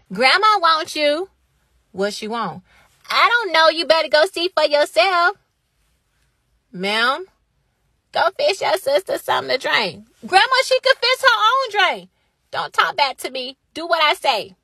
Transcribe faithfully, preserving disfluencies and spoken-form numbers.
Grandma wants you. What she want? I don't know. You better go see for yourself. Ma'am, go fix your sister something to drink. Grandma, she could fix her own drink. Don't talk back to me. Do what I say.